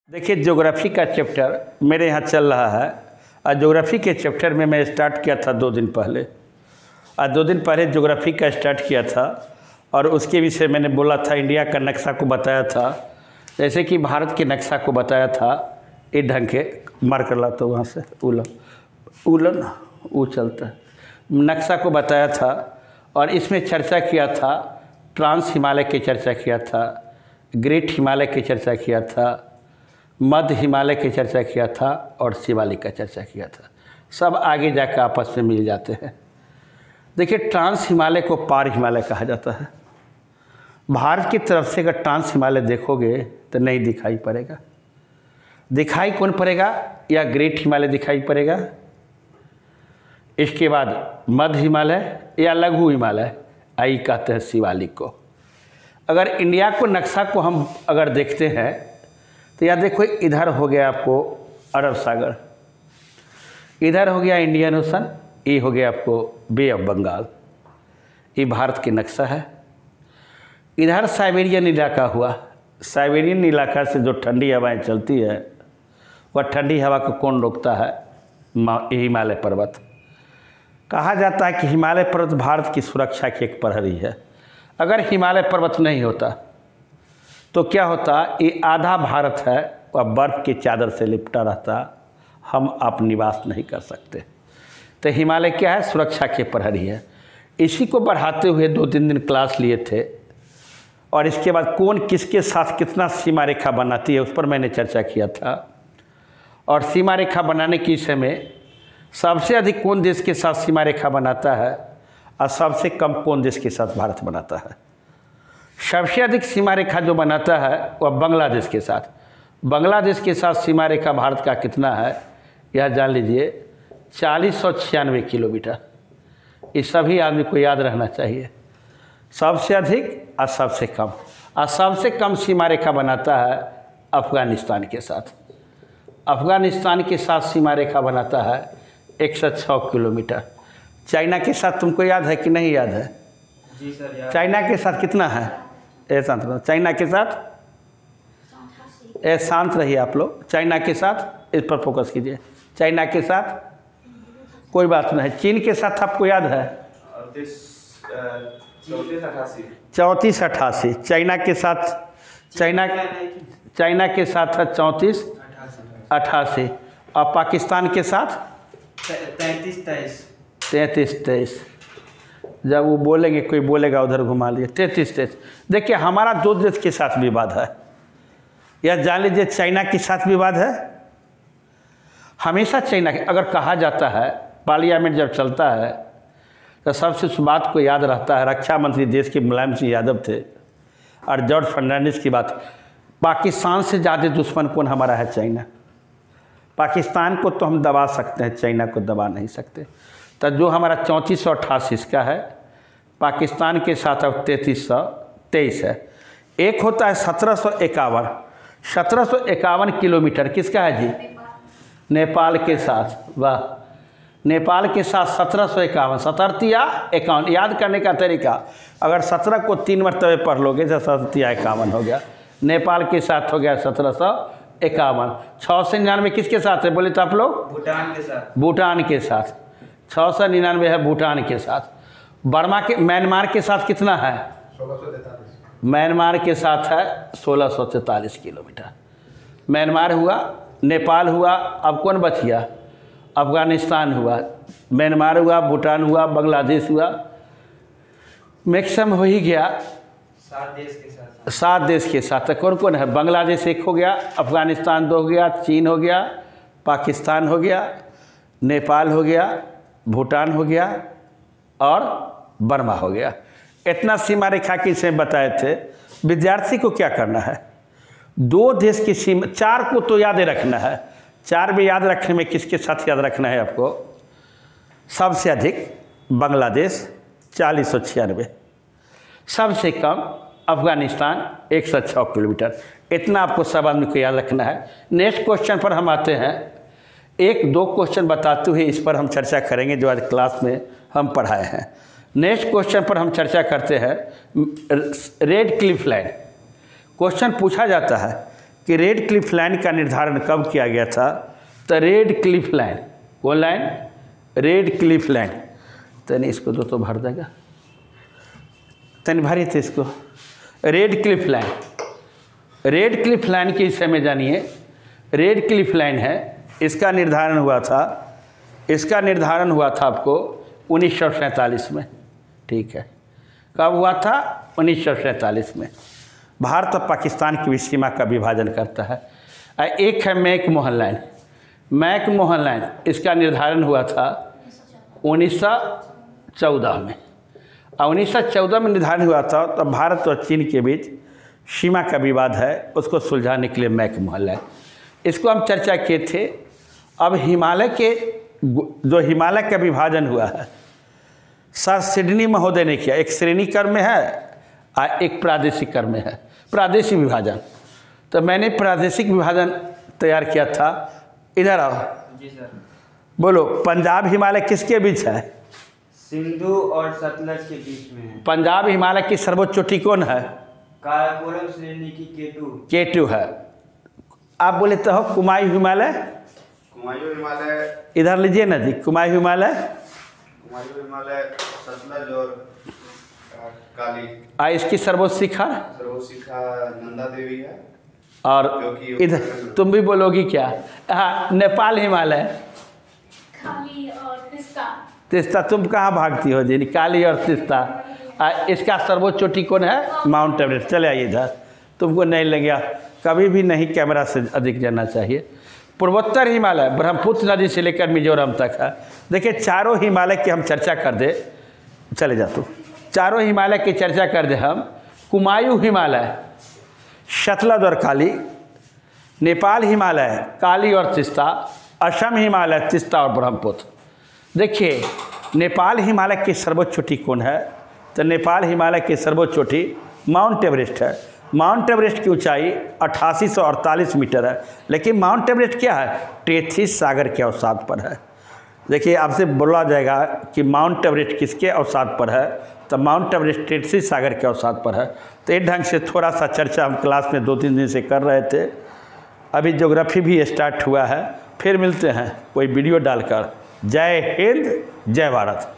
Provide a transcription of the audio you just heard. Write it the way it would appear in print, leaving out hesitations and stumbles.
देखिए, ज्योग्राफी का चैप्टर मेरे यहाँ चल रहा है और ज्योग्राफी के चैप्टर में मैं स्टार्ट किया था 2 दिन पहले। आज 2 दिन पहले ज्योग्राफी का स्टार्ट किया था और उसके विषय मैंने बोला था, इंडिया का नक्शा को बताया था, जैसे कि भारत के नक्शा को बताया था। इस ढंग के मार कर ला तो वहाँ से उलन वो चलता है, नक्शा को बताया था और इसमें चर्चा किया था, ट्रांस हिमालय की चर्चा किया था, ग्रेट हिमालय की चर्चा किया था, मध्य हिमालय की चर्चा किया था और शिवालिक का चर्चा किया था। सब आगे जाकर आपस में मिल जाते हैं। देखिए, ट्रांस हिमालय को पार हिमालय कहा जाता है। भारत की तरफ से अगर ट्रांस हिमालय देखोगे तो नहीं दिखाई पड़ेगा। दिखाई कौन पड़ेगा? या ग्रेट हिमालय दिखाई पड़ेगा, इसके बाद मध्य हिमालय या लघु हिमालय, आई कहते हैं शिवालिक को। अगर इंडिया को नक्शा को हम अगर देखते हैं तो यह देखो, इधर हो गया आपको अरब सागर, इधर हो गया इंडियन ओशन, ये हो गया आपको बे ऑफ बंगाल। ये भारत की नक्शा है। इधर साइबेरियन इलाका हुआ। साइबेरियन इलाका से जो ठंडी हवाएं चलती है वह ठंडी हवा को कौन रोकता है? हिमालय पर्वत। कहा जाता है कि हिमालय पर्वत भारत की सुरक्षा की एक प्रहरी है। अगर हिमालय पर्वत नहीं होता तो क्या होता? ये आधा भारत है वह बर्फ़ की चादर से लिपटा रहता, हम आप निवास नहीं कर सकते। तो हिमालय क्या है? सुरक्षा के प्रहरी है। इसी को बढ़ाते हुए 2-3 दिन क्लास लिए थे और इसके बाद कौन किसके साथ कितना सीमा रेखा बनाती है उस पर मैंने चर्चा किया था। और सीमा रेखा बनाने के समय सबसे अधिक कौन देश के साथ सीमा रेखा बनाता है और सबसे कम कौन देश के साथ भारत बनाता है। सबसे अधिक सीमा रेखा जो बनाता है वह बांग्लादेश के साथ। बांग्लादेश के साथ सीमा रेखा भारत का कितना है यह जान लीजिए, 4096 किलोमीटर। ये सभी आदमी को याद रहना चाहिए। सबसे अधिक और सबसे कम, और सबसे कम सीमा रेखा बनाता है अफ़गानिस्तान के साथ। अफ़गानिस्तान के साथ सीमा रेखा बनाता है 106 किलोमीटर। चाइना के साथ तुमको याद है कि नहीं याद है? जी सर, याद। चाइना के साथ कितना है? चाइना के साथ शांत रहिए आप लोग। चाइना के साथ इस पर फोकस कीजिए। चाइना के साथ कोई बात नहीं। चीन के साथ आपको याद है? 3488। चाइना के साथ चाइना के साथ है 3488 और पाकिस्तान के साथ 3323। जब वो बोलेंगे, कोई बोलेगा उधर घुमा लिए, 3323। देखिए, हमारा 2 देश के साथ विवाद है। यह जान लीजिए, चाइना के साथ विवाद है। हमेशा चाइना के अगर कहा जाता है, पार्लियामेंट जब चलता है तो सबसे उस बात को याद रहता है। रक्षा मंत्री देश के मुलायम सिंह यादव थे और जॉर्ज फर्नांडिस की बात। पाकिस्तान से ज़्यादा दुश्मन कौन हमारा है? चाइना। पाकिस्तान को तो हम दबा सकते हैं, चाइना को दबा नहीं सकते। तो जो हमारा 3488 का है, पाकिस्तान के साथ अब 3323 है। एक होता है 1751। 1751 किलोमीटर किसका है जी? नेपाल के साथ। वाह, नेपाल के साथ 1751। 17 या 51 याद करने का तरीका, अगर 17 को 3 मरतबे पढ़ लोगे तो 17 या 51 हो गया। नेपाल के साथ हो गया 1751। 699 किसके साथ है बोले तो आप लोग? भूटान के साथ। भूटान के साथ 699 है भूटान के साथ। बर्मा के म्यांमार के साथ कितना है? 1643। म्यांमार के साथ है 1643 किलोमीटर। म्यांमार हुआ, नेपाल हुआ, अब कौन बच गया? अफ़गानिस्तान हुआ, म्यांमार हुआ, भूटान हुआ, बांग्लादेश हुआ, मैक्सिमम हो ही गया 7 देश के साथ। 7 देश के साथ। कौन कौन है? बांग्लादेश 1 हो गया, अफ़गानिस्तान 2 हो गया, चीन हो गया, पाकिस्तान हो गया, नेपाल हो गया, भूटान हो गया और बर्मा हो गया। इतना सीमा रेखा की से बताए थे। विद्यार्थी को क्या करना है? 2 देश की सीमा, 4 को तो याद रखना है। 4 भी याद रखने में किसके साथ याद रखना है आपको? सबसे अधिक बांग्लादेश 4096, सबसे कम अफ़गानिस्तान 106 किलोमीटर। इतना आपको सब आदमी को याद रखना है। नेक्स्ट क्वेश्चन पर हम आते हैं। 1-2 क्वेश्चन बताते हुए इस पर हम चर्चा करेंगे जो आज क्लास में हम पढ़ाए हैं। नेक्स्ट क्वेश्चन पर हम चर्चा करते हैं रेड क्लिफ लाइन। क्वेश्चन पूछा जाता है कि रेड क्लिफ लाइन का निर्धारण कब किया गया था। तो रेड क्लिफ लाइन, कौन लाइन? Radcliffe line. तनी इसको तो भर देगा, तनी भरी थे इसको। Radcliffe line, Radcliffe line के विषय में जानिए। रेड क्लिफ लाइन है, इसका निर्धारण हुआ था, इसका निर्धारण हुआ था आपको 1947 में। ठीक है, कब हुआ था? 1947 में। भारत और पाकिस्तान की भी सीमा का विभाजन करता है। एक है मैक-मोहन लाइन। मैक-मोहन लाइन, इसका निर्धारण हुआ था 1914 में। और 1914 में निर्धारण हुआ था, तो भारत और चीन के बीच सीमा का विवाद है, उसको सुलझाने के लिए मैक-मोहन लाइन, इसको हम चर्चा किए थे। अब हिमालय के जो हिमालय का विभाजन हुआ है, सर सिडनी महोदय ने किया। एक श्रेणी क्रम में है और एक प्रादेशिक क्रम में है, प्रादेशिक विभाजन। तो मैंने प्रादेशिक विभाजन तैयार किया था। इधर आओ। जी सर। बोलो, पंजाब हिमालय किसके बीच है? सिंधु और सतलज के बीच में है। पंजाब हिमालय की सर्वोच्च चोटी कौन है? काराकोरम श्रेणी की केटू है। आप बोले तो हो कुमायूं हिमालय। कुमायूं हिमालय इधर लीजिए ना जी, कुमायूं हिमालय, कुमायूं हिमालय सतलज और काली। इसकी सर्वोच्च शिखा सर्वशिखा नंदा देवी है। और जो कि इधर तुम भी बोलोगी क्या? हाँ, नेपाल हिमालय, काली और तिस्ता। तिस्ता। तुम कहाँ भागती हो जी? काली और तिस्ता। इसका सर्वोच्च चोटी कौन है? Mount Everest. चले आइए इधर, तुमको नहीं लगेगा, कभी भी नहीं कैमरा से अधिक जाना चाहिए। पूर्वोत्तर हिमालय ब्रह्मपुत्र नदी से लेकर मिजोरम तक है। देखिए, चारों हिमालय की हम चर्चा कर दे, चले जा तू, चारों हिमालय की चर्चा कर दे हम। कुमायूं हिमालय, सतलज और काली, नेपाल हिमालय काली और तिस्ता, असम हिमालय तिस्ता और ब्रह्मपुत्र। देखिए, नेपाल हिमालय की सर्वोच्च चोटी कौन है? तो नेपाल हिमालय की सर्वोच्च चोटी माउंट एवरेस्ट है। माउंट एवरेस्ट की ऊंचाई 8848 मीटर है। लेकिन माउंट एवरेस्ट क्या है? टेथिस सागर के अवसाद पर है। देखिए, आपसे बोला जाएगा कि माउंट एवरेस्ट किसके अवसाद पर है, तो माउंट एवरेस्ट टेथिस सागर के अवसाद पर है। तो इस ढंग से थोड़ा सा चर्चा हम क्लास में 2-3 दिन से कर रहे थे। अभी ज्योग्राफी भी स्टार्ट हुआ है। फिर मिलते हैं कोई वीडियो डालकर। जय हिंद, जय भारत।